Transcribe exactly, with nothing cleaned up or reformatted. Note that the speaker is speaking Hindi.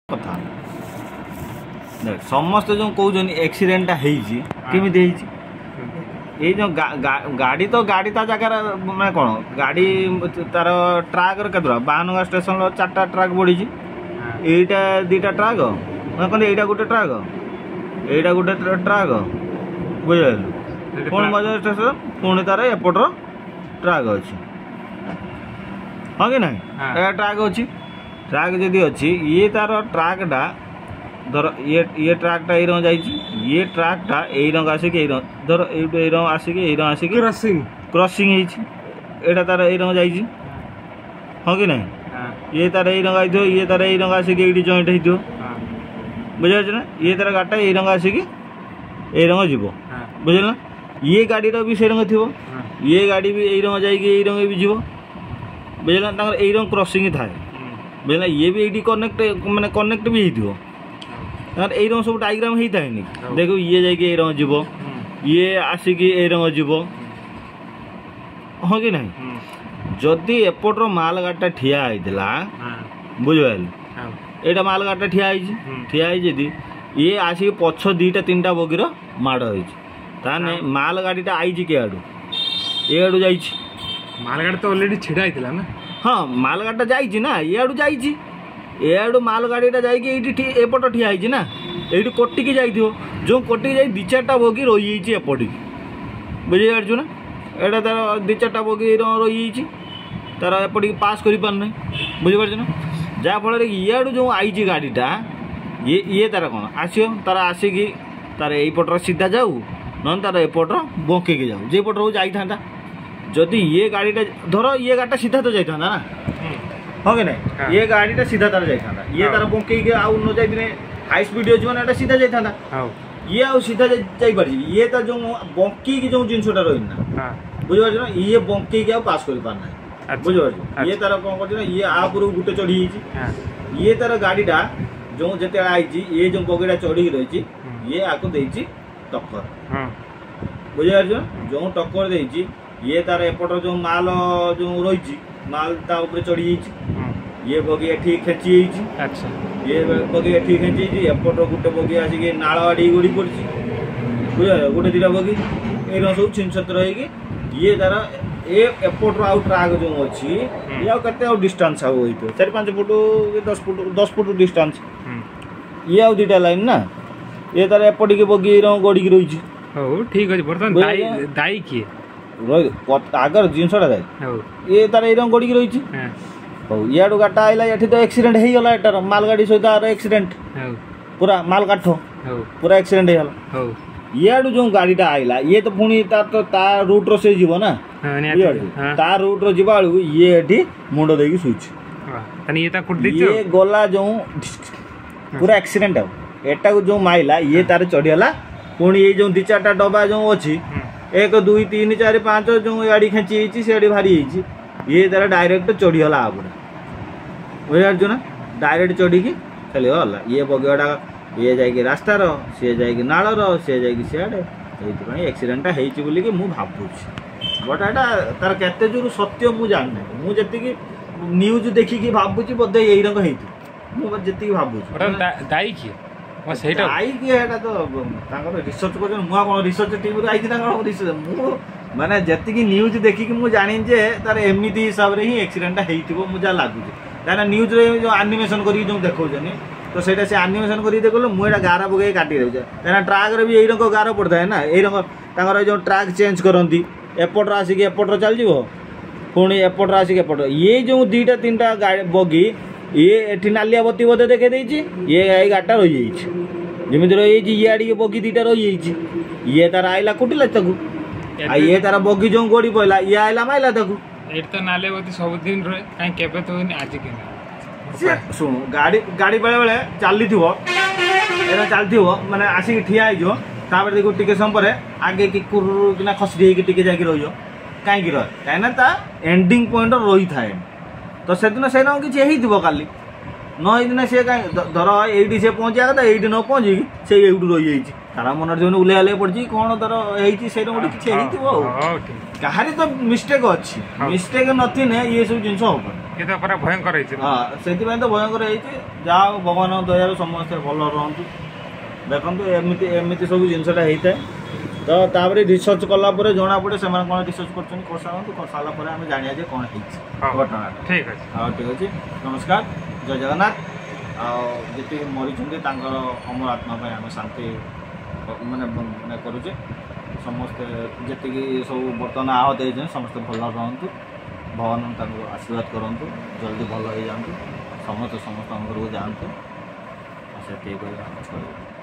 कथा देख समस्त जो कहते एक्सीडेंटा केमी ये जो गा, गा, गाड़ी तो गाड़ी ता जगह मैं कौन गाड़ी तार ट्राक केतरा बाहनगा स्टेशन चार्टा ट्राक बढ़ी एटा दीटा ट्राक मैं कहते यहाँ गोटे ट्राक यहाँ गोटे ट्राक बुझे पुणी बजाज स्टेशन पुणी तार एपटर ट्राक अच्छी हाँ कि ना ट्राक अच्छी ट्राक जदि अच्छी ये तार ट्राकटा धर ये ये ट्राकटा ये रंग जाइए ये ट्राकटा यही रंग आसिक धर ये रंग आसिक ये रंग आसिक क्रॉसिंग क्रॉसिंग एटा तार यही रंग जाइए हाँ कि ना ये तार यही रंग आई ये तार यही रंग आसिक ये जॉइंट हो बुझे ना ये तार गाड़टा यही रंग आसिक ये रंग जीव बुझे ना ये गाड़ी भी से रंग थी ये गाड़ी भी यही रंग जाइए यही रंग भी जीव बुझे ना यही रंग क्रॉसिंग थाए बुझे ना ये भी ये कनेक्ट माने कनेक्ट भी हो यही रंग सब डायग्राम होता है देखो ये जाके ये रंग जीव ये आसिक ये रंग जीव हाँ कि ना जदि एपटर माल गाड़ीटा ठिया होता बुझल यहाँ माल गाड़ीटा ठिया ठिया जदि ये आसिक पछ दीटा तीन टा बगीर माड़ होने माल गाड़ीटा आई के आड़ू ये आड़ू जा माल गाड़ी तो ऑलरेडी छिड़ा होता ना हाँ माल गाड़ीटा जाइए ना ये आड़ू जाइए एआडू माल गाड़ीटा जापट ठिया ना ये कटिकी जाइ जो कटिकी जा दी चार्टा बगी रही एपटिक बुझीपार ना यहाँ तार दी चार्टा बगी रही तार एपटिक पास कर पारना बुझीपार ना जहाँफल इाड़ू जो आई गाड़ीटा ये ये तार कौन आसो तार आसिक तार यपटर सीधा जाऊ ना तार एपटर बंकेक जाऊ जे पटर जाता जदि ये गाड़ीटा धर ये गाड़ीटा सीधा तो जाता ना हाँ कि नहीं ये गाड़ीटा सीधा तार जाता ये तार बंकेक आउ न जाए हाई स्पीड हो सीधा जाता ये आउ सीधा जापर ये तार जो बंकेक जो जिनसा रही ना बुझीपार ना ये बंकेक आ पास कर पारना बुझीपार ये तार कौन कर ये आपुर गोटे चढ़ी ये तार गाड़ीटा जो जिते आई ये जो बगीटा चढ़ी रही ये आपको देती टक्कर बुझीपार जो टक्कर देती ये तार एपटर जो माल जो रही माल ता ऊपर चढ़ी ये बगी एठी खेची अच्छा ये बगी एठी खेची एपटर गोटे बगी आसिक नाल आड़ी गड़ी पड़ी बुझे गोटे दीटा बगी ये सब छिन छत्र ये तार ये एपटर आउ ट्राक जो अच्छी ये आते डिस्टेंस आउ चार पाँच फुट दस फुट दस फुट डिस्टेंस ये आउ दीटा लाइन ना ये तार एपटिक बगी गड़ी रही ठीक अच्छे बर्तमान दायी किए आगर जिनसा ये तार ये गड़ी रही इाड़ू गाटा आईला ये तो एक्सीडेंट होगला एटार माल गाड़ी सहित एक्सीडेंट पूरा माल काठ पूरा एक्सीडेंट होगला इाड़ू जो गाड़ीटा आईला ये तो पुणी तार तो ता रूट रो से जीव ना ता रूट रो जीवा ये एठी मुंड देकी सुइछ ये गला जो पूरा एक्सीडेंट एटा को जो माइला ये तार चढ़ीगला पुणी ये जो दी चार्टा डबा जो अच्छी एक दुई तीन चार पाँच जो गाड़ी खेची से भारी ये तार डायरेक्ट चढ़ीगला आपने बुझे ना डायरेक्ट चढ़ी चलीगला ये बगीटा ये जाकि रास्तार सी जा नालर सी जा सियाड़े ये एक्सीडेंटा होली मुझे भावुँ बट एटा तार केते जोर सत्य मुझे जाने मुझे न्यूज देखिकी भावुँ बोधे यही रंग होती भावुँ दायी किए आई किए तो रिसर्च कर कौन रिसर्च टीम आई रिसर्च माने जी न्यूज देखिकी मुझे जानी जे तार एमती हिसाब से ही एक्सीडेंटा हो मुझे लगुच क्या न्यूज रे जो आनिमेसन कर देखा तो सहीटा से आनिमेसन कर देखल मुझे गार पकई काटी दूचे क्या ट्राक भी यही रंग गार पड़ता है ना यही रंग जो ट्राक चेंज करती एपटर आसिक एपटर चल जाव पुणी एपटर आसिक एपटर ये जो दीटा तीन टा गाड़ी बगी ये एठी नालिया बत्ती बोधे देखे देती ये गाड़ीटा रही जमी रही ये आड़ी बगी दीटा रही ये तार आईला कुटिला ताकू ये तार बगी जो गोड़ी पड़ा ये आईला माइला ताकू तो नालिया बत्ती सब दिन रहे कहीं केबे तो आज के शुणु गाड़ी गाड़ी बेले बेले चली चलती माने आसिक ठिया हो देखो टिके समय आगे कि कुना खसी टिके जाकि रही कहीं रहे कहीं एंडिंग पॉइंट रही थाए तो से दिन से किसी काली न सी कहीं धर ये से पहुँचा कथा ये न पहुँची से ये रही तारा मन जो उल्ले पड़ी कौन तार से गोटे किसी कहारी तो मिस्टेक अच्छी मिस्टेक नथिने ये सब जिन ये तो पूरा भयंकर ହେଇଛି हाँ से तो भयंकर जहाँ भगवान दयार समस्ते भल रुहतु देखो एमती एमती सब जिनसा होता है तो तापर रिसर्च कलापर जना पड़े से कौन रिसर्च कर सारूँ कर सारापर आम जाना जे कौन घटना ठीक अच्छे हाँ ठीक अच्छे नमस्कार जय जगन्नाथ आती मरीचुंट अमर आत्मा आम शांति माने माने करुचे समस्ते जी सब बर्तमान आहत होते समस्ते भल रुहतु भगवान आशीर्वाद करूँ जल्दी भल हो जातु समस्त समस्त घर को जातु से